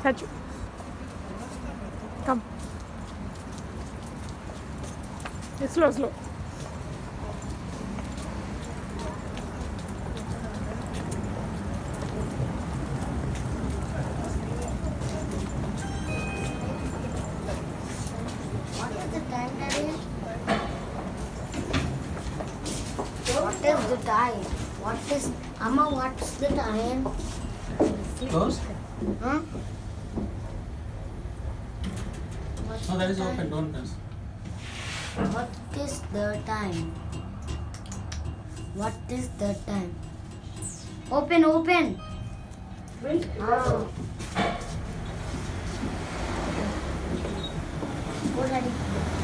Catch. Come. Slow, slow. What is the time, Daddy? What is the time? What is Amma? What's the time? Close? Huh? No, that is open. Don't press. What is the time? What is the time? Open, open. Oh. Go, Daddy.